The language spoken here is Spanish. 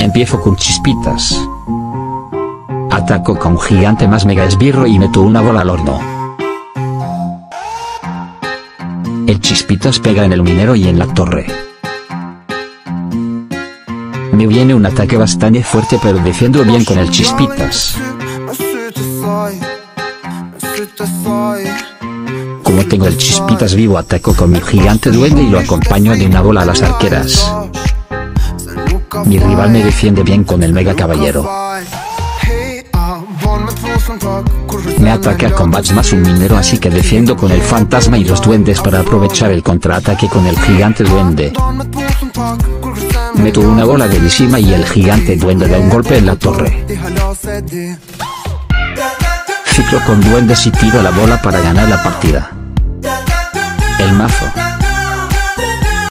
Empiezo con Chispitas. Ataco con Gigante más Mega Esbirro y meto una bola al horno. El Chispitas pega en el minero y en la torre. Me viene un ataque bastante fuerte, pero defiendo bien con el Chispitas. Como tengo el Chispitas vivo, ataco con mi Gigante Duende y lo acompaño de una bola a las arqueras. Mi rival me defiende bien con el Mega Caballero. Me ataca con Bats más un minero, así que defiendo con el Fantasma y los duendes para aprovechar el contraataque con el Gigante Duende. Meto una bola de Lishima y el Gigante Duende da un golpe en la torre. Ciclo con duendes y tiro la bola para ganar la partida. El mazo.